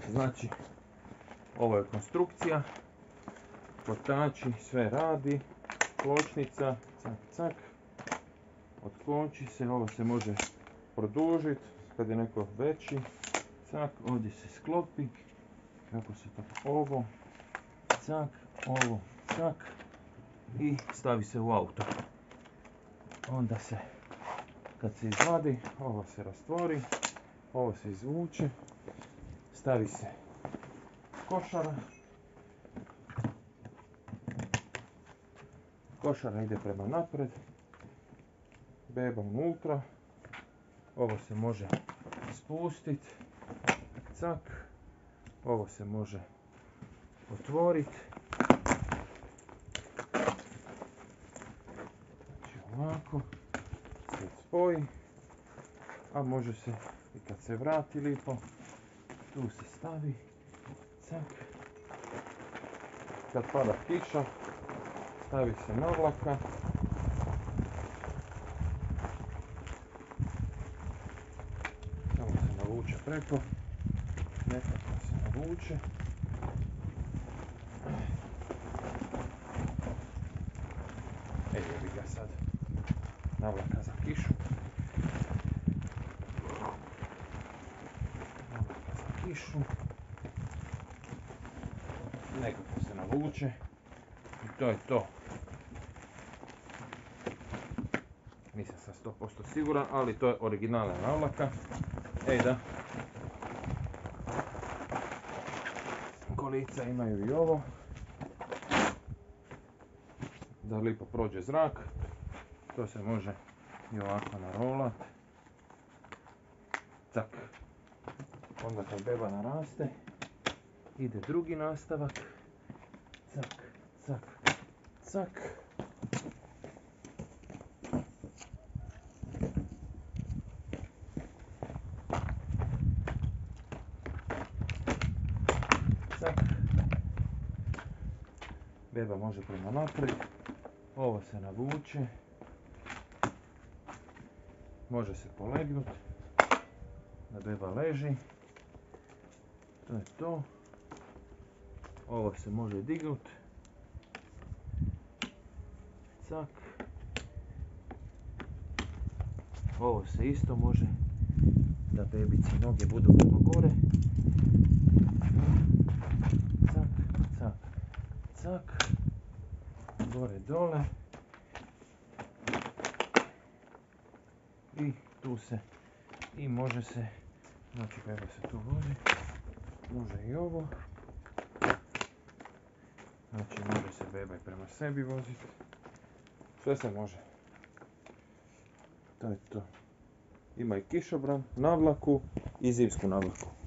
Znači, ovo je konstrukcija, kotači, sve radi, pločnica, cak, cak, otkoči se, ovo se može produžiti kad je neko veći, cak, ovdje se sklopi, kako se to, ovo, cak, ovo, cak, i stavi se u auto. Onda se, kad se izvadi, ovo se rastvori, ovo se izvuče, stavi se košara. Košara ide prema napred, beba unutra, ovo se može spustiti, cak, ovo se može otvoriti, znači ovako, se spoji, a može se i kad se vrati lipo, tu se stavi, cak, kad pada kiša, stavi se navlaka, samo se navuče preko, nekako se navuče, evo ga sad, navlaka za kišu, navlaka za kišu, nekako se navuče i to je to. Nisam sam 100% siguran, ali to je originalna navlaka. Ej da. Kolica imaju i ovo. Da lipo prođe zrak. To se može i ovako narolat. Cak. Onda kad beba naraste, ide drugi nastavak. Cak, cak, cak. Cak. Beba može prema naprijed. Ovo se navuče. Može se polegnuti. Da beba leži. To je to. Ovo se može dignuti. Cak. Ovo se isto može da bebici noge budu prema gore. Cak, cak, cak. Gore dole. I tu se, i može se, znači beba se tu vozi. Može i ovo. Znači može se beba i prema sebi voziti. Sve se može. To je to. Ima i kišobran, navlaku i zimsku navlaku.